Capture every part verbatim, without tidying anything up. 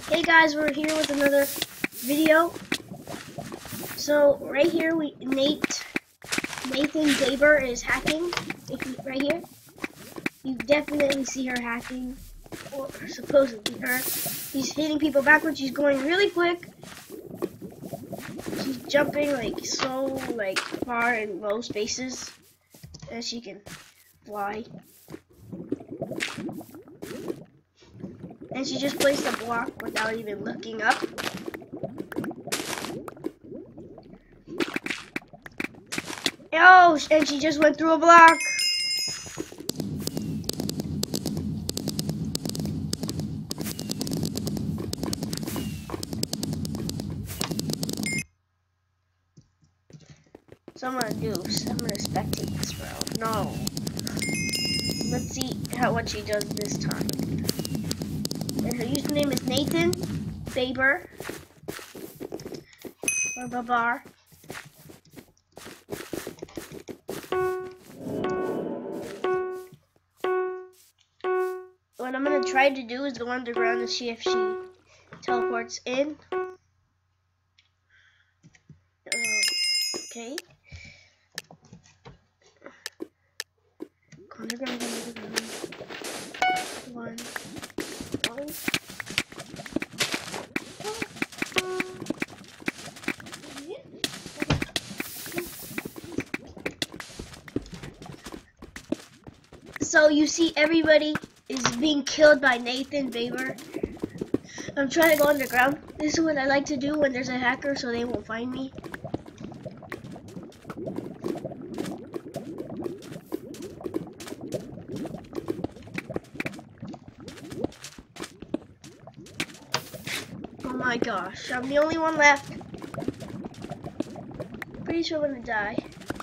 Hey guys, we're here with another video. So right here, we Nate Nathan Baber is hacking. If you, right here, you definitely see her hacking, or supposedly her. He's hitting people backwards. She's going really quick. She's jumping like so like far in low spaces, and she can fly. And she just placed a block without even looking up. Oh, and she just went through a block. So I'm gonna do, I'm gonna spectate this round. No. Let's see how what she does this time. And her username is Nathan Baber or Babar. What I'm gonna try to do is go underground and see if she teleports in. Uh, okay. Go underground, go underground. One. Go. So you see everybody is being killed by Nathan Baber. I'm trying to go underground. This is what I like to do when there's a hacker so they won't find me. Oh my gosh, I'm the only one left. Pretty sure I'm gonna die.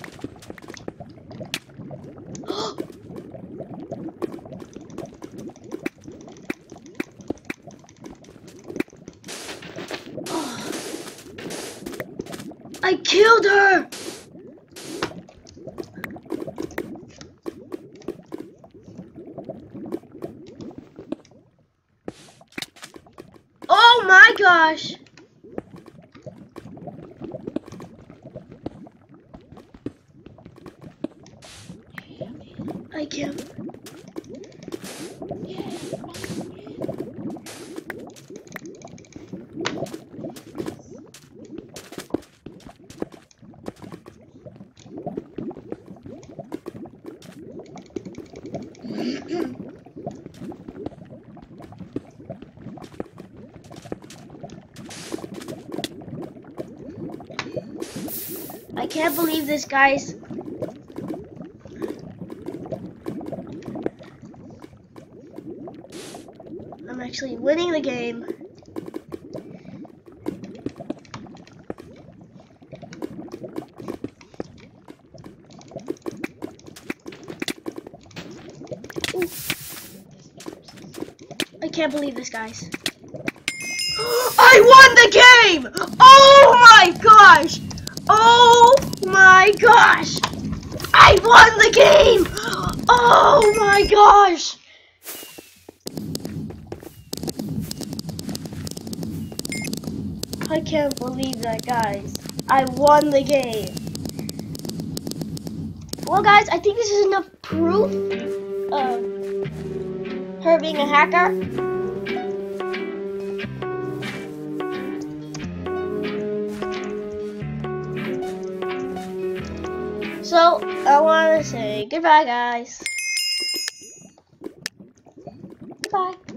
I killed her! Oh my gosh! I can't. I can't believe this, guys. I'm actually winning the game. Ooh. I can't believe this, guys. I won the game! Oh my gosh! Oh my gosh! I won the game! Oh my gosh! I can't believe that, guys. I won the game. Well, guys, I think this is enough proof of her being a hacker. So, I want to say goodbye, guys. Goodbye.